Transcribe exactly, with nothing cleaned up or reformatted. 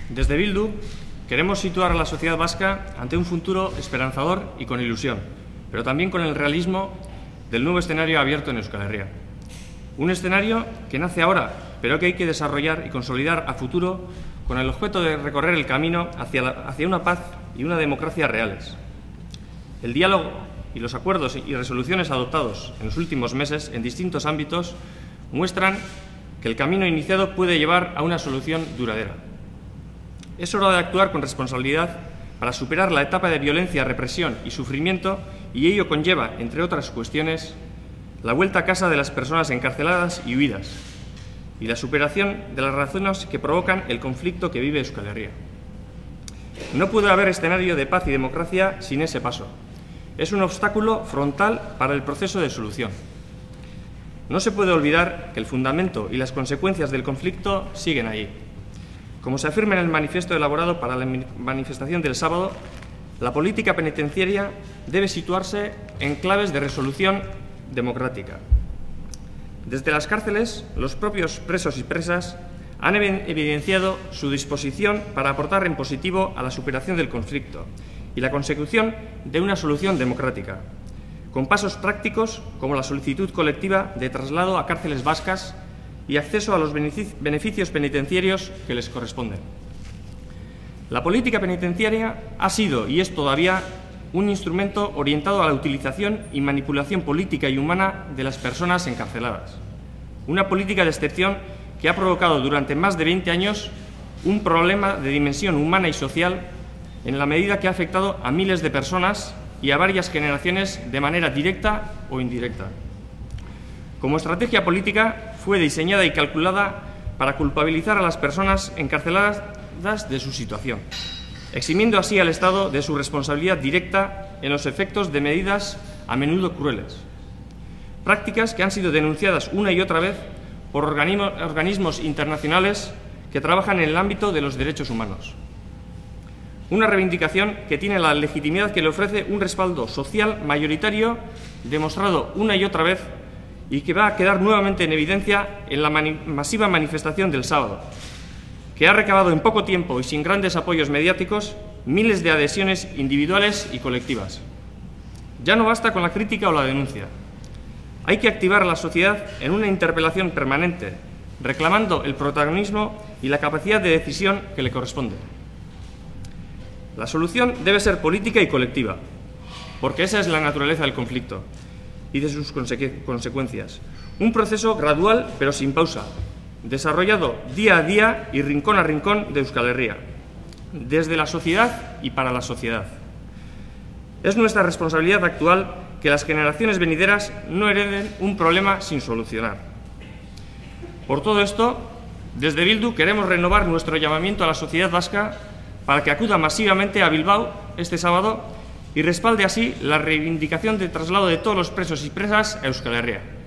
Desde Bildu queremos situar a la sociedad vasca ante un futuro esperanzador y con ilusión, pero también con el realismo del nuevo escenario abierto en Euskal Herria. Un escenario que nace ahora, pero que hay que desarrollar y consolidar a futuro con el objeto de recorrer el camino hacia, la, hacia una paz y una democracia reales. El diálogo y los acuerdos y resoluciones adoptados en los últimos meses en distintos ámbitos muestran que el camino iniciado puede llevar a una solución duradera. Es hora de actuar con responsabilidad para superar la etapa de violencia, represión y sufrimiento, y ello conlleva, entre otras cuestiones, la vuelta a casa de las personas encarceladas y huidas, y la superación de las razones que provocan el conflicto que vive Euskal Herria. No puede haber escenario de paz y democracia sin ese paso. Es un obstáculo frontal para el proceso de solución. No se puede olvidar que el fundamento y las consecuencias del conflicto siguen allí. Como se afirma en el manifiesto elaborado para la manifestación del sábado, la política penitenciaria debe situarse en claves de resolución democrática. Desde las cárceles, los propios presos y presas han evidenciado su disposición para aportar en positivo a la superación del conflicto y la consecución de una solución democrática, con pasos prácticos como la solicitud colectiva de traslado a cárceles vascas y acceso a los beneficios penitenciarios que les corresponden. La política penitenciaria ha sido y es todavía un instrumento orientado a la utilización y manipulación política y humana de las personas encarceladas. Una política de excepción que ha provocado durante más de veinte años un problema de dimensión humana y social en la medida que ha afectado a miles de personas y a varias generaciones de manera directa o indirecta. Como estrategia política fue diseñada y calculada para culpabilizar a las personas encarceladas de su situación, eximiendo así al Estado de su responsabilidad directa en los efectos de medidas a menudo crueles. Prácticas que han sido denunciadas una y otra vez por organismos internacionales que trabajan en el ámbito de los derechos humanos. Una reivindicación que tiene la legitimidad que le ofrece un respaldo social mayoritario demostrado una y otra vez y que va a quedar nuevamente en evidencia en la mani- masiva manifestación del sábado, que ha recabado en poco tiempo y sin grandes apoyos mediáticos miles de adhesiones individuales y colectivas. Ya no basta con la crítica o la denuncia. Hay que activar a la sociedad en una interpelación permanente, reclamando el protagonismo y la capacidad de decisión que le corresponde. La solución debe ser política y colectiva, porque esa es la naturaleza del conflicto y de sus conse- consecuencias. Un proceso gradual pero sin pausa, desarrollado día a día y rincón a rincón de Euskal Herria, desde la sociedad y para la sociedad. Es nuestra responsabilidad actual que las generaciones venideras no hereden un problema sin solucionar. Por todo esto, desde Bildu queremos renovar nuestro llamamiento a la sociedad vasca para que acuda masivamente a Bilbao este sábado y respalde así la reivindicación de traslado de todos los presos y presas a Euskal Herria.